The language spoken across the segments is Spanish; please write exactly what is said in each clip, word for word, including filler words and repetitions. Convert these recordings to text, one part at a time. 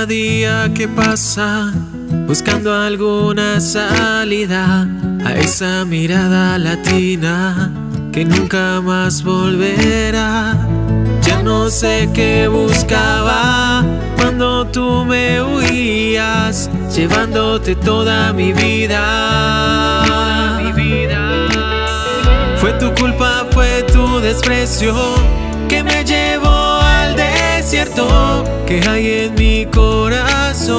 cada día que pasa, buscando alguna salida a esa mirada latina que nunca más volverá. Ya no sé qué buscaba cuando tú me huías, llevándote toda mi vida. Toda mi vida. Fue tu culpa, fue tu desprecio que me llevó al desierto que hay en mi corazón.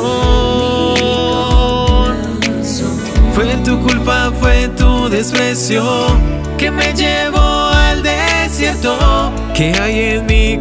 Fue tu culpa, fue tu desprecio que me llevó al desierto que hay en mi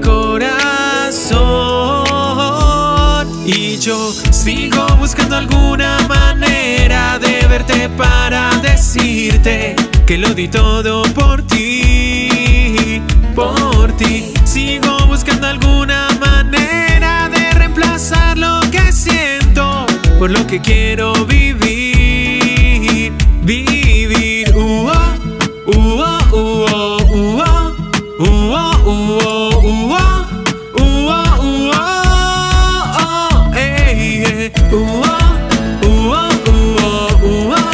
corazón. Y yo sigo buscando alguna manera de verte para decirte que lo di todo por ti, por ti. Sigo buscando alguna manera de reemplazar lo que siento por lo que quiero vivir, vivir. Uh -oh, uh -oh, uh -oh, uh -oh, uh -oh, uh -oh, uh -oh, uh -oh, uh -oh, hey, yeah. Uh -oh, uh -oh, uh -oh, uh -oh.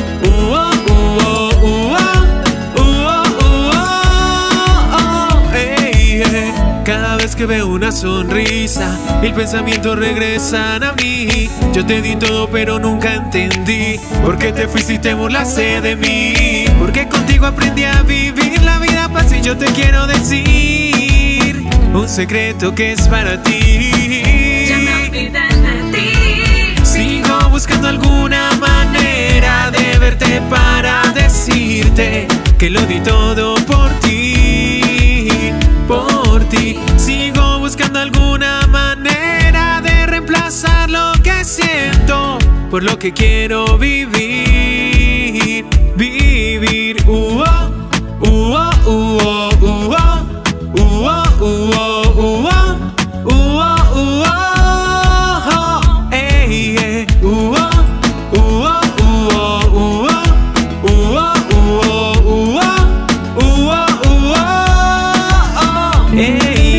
Cada vez que veo una sonrisa, mil pensamientos regresan a mí. Yo te di todo pero nunca entendí por qué te fuiste y te burlaste de mí. Porque contigo aprendí a vivir la vida fácil. Yo te quiero decir un secreto que es para ti. Ya me olvidé de ti. Sigo buscando alguna manera de verte para decirte que lo di todo por ti, por ti. Sigo buscando alguna manera de reemplazar lo que siento por lo que quiero vivir, vivir. Uh -oh, uh -oh, uh -oh, uh -oh, uh -oh, uh -oh, uh -oh, uh -oh, uh -oh, hey, yeah. Uh -oh, uh -oh, uh -oh, uh -oh, uh -oh, uh -oh, uh -oh, hey.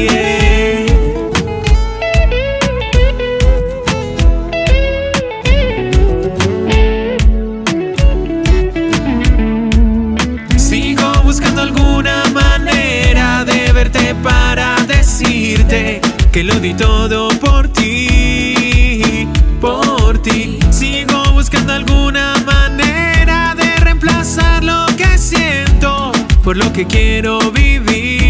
Para decirte que lo di todo por ti, por ti. Sigo buscando alguna manera de reemplazar lo que siento por lo que quiero vivir.